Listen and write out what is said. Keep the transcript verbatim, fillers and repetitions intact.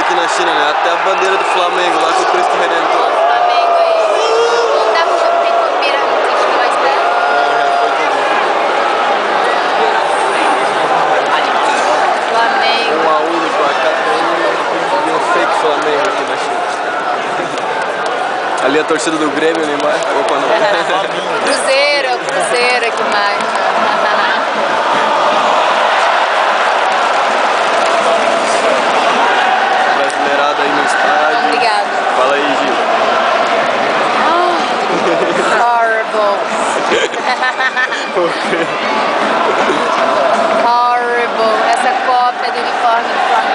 aqui na China, né? Até a bandeira do Flamengo lá com o Cristo Redentor. Flamengo aí. Não dá pra ter como mirar no triste que nós estamos. Flamengo. Um a um no placar e um fake Flamengo aqui na China. Ali a torcida do Grêmio, Neymar. Opa, não. Cruzeiro, Cruzeiro aqui mais. Brasileirada aí no estádio. Obrigada. Fala aí, Gil. Horrible. Horrible. Essa Copa é do uniforme do Flamengo.